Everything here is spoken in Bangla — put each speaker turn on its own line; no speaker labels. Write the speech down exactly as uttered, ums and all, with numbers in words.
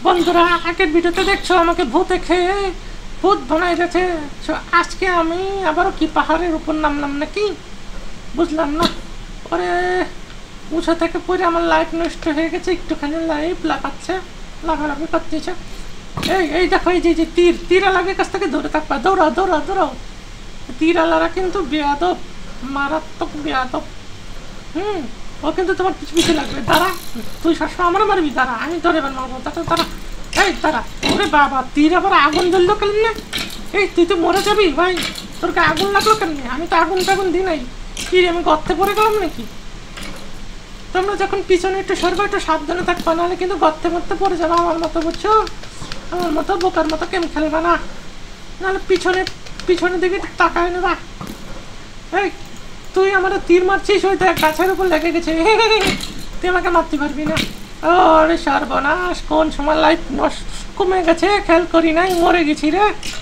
বন্ধুরা, আগের ভিডিওতে দেখছো আমাকে ভূতে খেয়ে ভূত বানাই গেছে। আজকে আমি আবারও কি পাহাড়ের উপর নামলাম নাকি বুঝলাম না। পরে উঁচা থেকে পরে আমার লাইফ নষ্ট হয়ে গেছে, একটুখানি লাইফ লাগাচ্ছে, লাগালাগি করতেছে। এই এই দেখো, এই যে যে তীর তীর আলাগের কাছ থেকে দৌড়ে থাকবা, দৌড়াও দৌড়াও দৌড়াও। তীর আলারা কিন্তু বেয়াদব, মারাত্মক বেয়াদব। হুম ও কিন্তু তোমার পিছু পিছু লাগবে। দাঁড়া, তুই সবসময় আমার মারবি, দাঁড়া আমি ধরে এবার মারবো। দাঁড়া দাঁড়া, এই দাঁড়া। ওরে বাবা, তীর আবার আগুন জ্বললো কেন? এই তুই তো মরে যাবি ভাই, তোরকে আগুন লাগলো কেন? আমি তো আগুন টাগুন দিই নাই। কি আমি গর্তে পড়ে গেলাম নাকি? তোমরা যখন পিছনে একটু সরবে, একটু সাবধানে থাকবা, নাহলে কিন্তু গর্তে মরতে পড়ে যাবো আমার মতো, বুঝছো? আমার মতো বোকার মতো কেম খেলবা না, নাহলে পিছনে পিছনের দিকে তাকায় নেবা। এই তুই আমার তীর মারছিস, ওই দেখ গাছের উপর লেগে গেছে। তুই আমাকে মারতে পারবি না। ওরে সর্বনাশ, কোন সময় লাইফ নষ্ট কমে গেছে খেয়াল করি নাই, মরে গেছি রে।